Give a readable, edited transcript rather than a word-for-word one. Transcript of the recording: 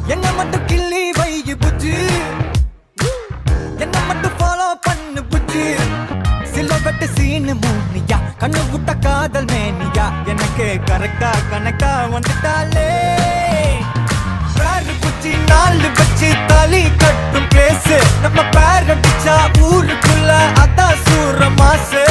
என்ன மட்டும் கிள்ளி வையு புச்சு, என்ன மட்டும் ஃபாலோ பண்ணு புச்சு. சிலவட்டு சீனு மூனியா, கண்ணு விட்ட காதல் மேனியா, எனக்கு கரெக்டா கனெக்டா வந்துட்டாலே. பேரு குச்சி நாலு வச்சு தாலி கட்டும் பிளேஸ், நம்ம பேர் அடிச்சா ஊருக்குள்ள அதான் சூர மாசு.